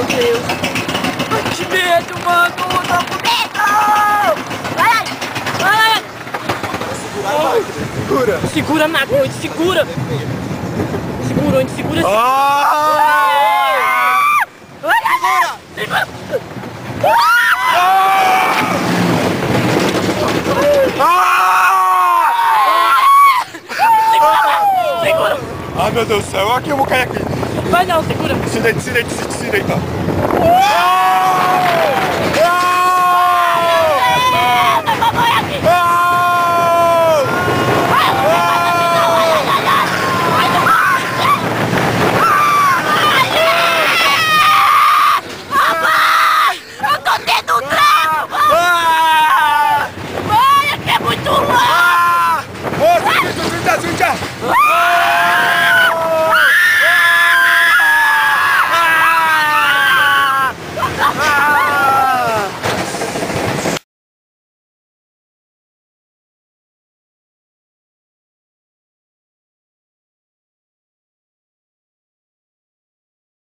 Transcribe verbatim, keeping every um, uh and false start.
Deus. Ai, que medo, mano. Tô com medo. Vai, vai. Vai, segura. Segura, Marco, onde segura. Segura, onde segura. Ah! Segura. Segura. Segura. Ah, meu Deus do céu. Aqui, eu vou cair aqui. Vai não, segura. Se deita, se deita, se se deita. Eu vou morrer aqui.